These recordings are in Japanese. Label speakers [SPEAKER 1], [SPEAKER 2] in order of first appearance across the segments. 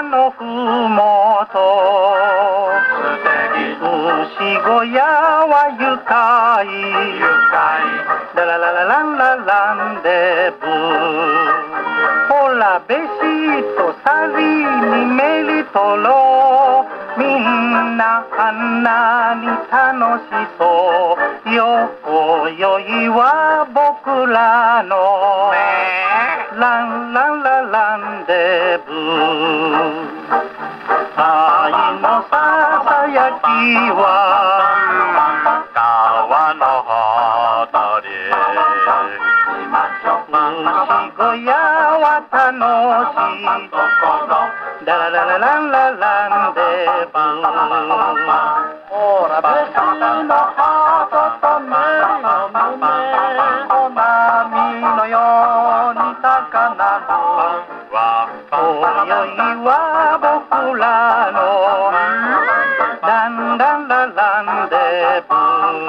[SPEAKER 1] のふもと牛小屋は愉快ララララランラランデブほらべしとさりにめりとろみんなあんなに楽しそうよこよいは僕らのランランラランデブ愛のささやきは川のほとり牛小屋は楽しいララララランラランデブほらべしのハートとメリの胸お波のように高鳴る今宵は僕らのランランラランデブ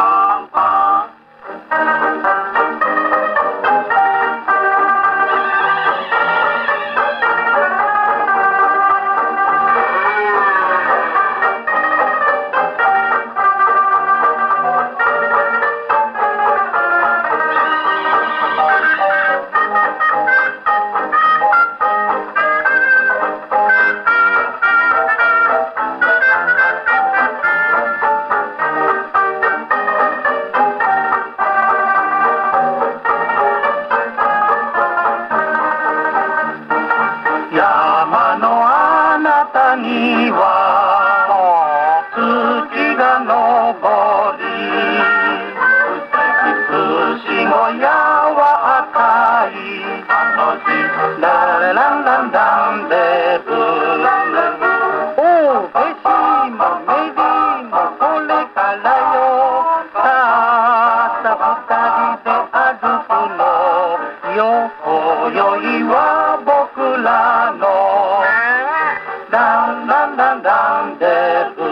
[SPEAKER 1] 山のあなたには月が昇り牛小屋は赤いララランランランデブおうべしもメリもこれからよたった二人で歩くのよこよいは僕らのランランランランデブ